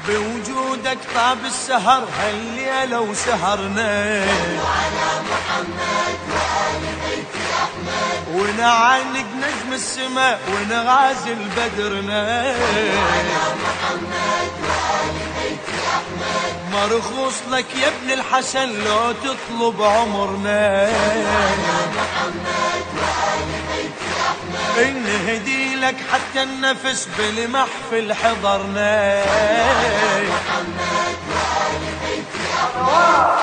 بوجودك طاب السهر هالليلة وسهرنا على محمد وآل بيت أحمد ونعانق نجم السماء ونغازل بدرنا على محمد وآل بيت أحمد مرخوص لك يا ابن الحسن لو تطلب عمرنا على محمد وآل بيت أحمد نهدي لك حتى النفس بالمحفل حضرنا محمد وآل بيت أحمد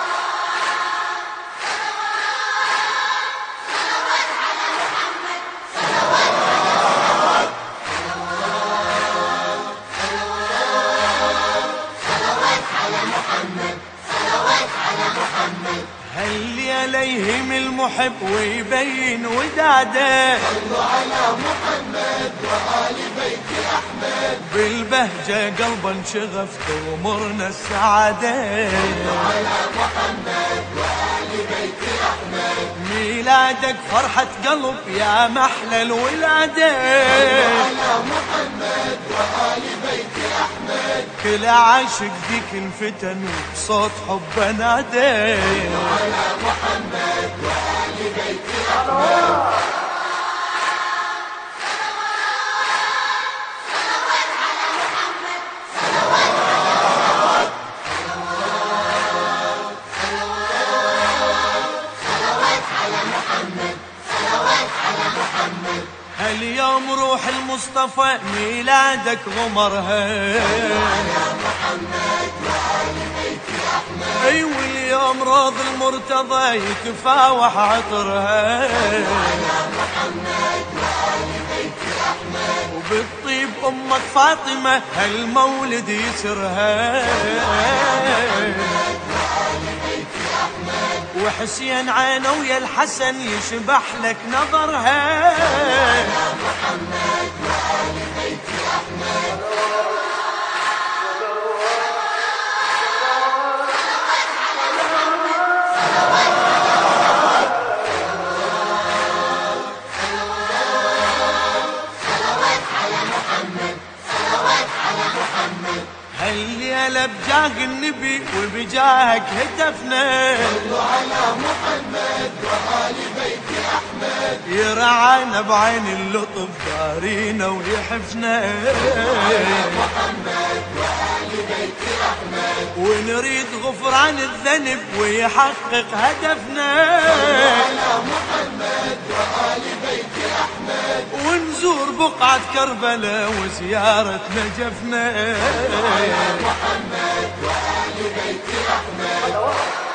هالليلة يهم المحب ويبين وداده صلوا على محمد وآل بيت أحمد بالبهجة قلبا انشغف تغمرنا السعادة على محمد وآل بيت أحمد ميلادك فرحة قلب يا محلى الولادة على محمد وآل بيت أحمد كل عاشق ذيك انفتن وصوت حب نادى على محمد وآل بيت أحمد هاليوم روح المصطفى ميلادك غمرها على محمد وآل بيت أحمد اي واليوم روض المرتضى يتفاوح عطرها على محمد وآل بيت أحمد وبالطيب امك فاطمة هالمولد يسرها وآل بيت أحمد وحسين عينه ويا الحسن يشبح لك نظرها على محمد وآل بيت أحمد هالليلة بجاه النبي وبجاهك هتفنا صلوا على محمد وآل بيت أحمد يرعانا بعين اللطف دارينا ويحفنا محمد وآل بيت أحمد ونريد غفران الذنب ويحقق هدفنا على محمد وآل بيت أحمد ونزور بقعة كربلاء وزيارة نجفنا محمد وآل بيت أحمد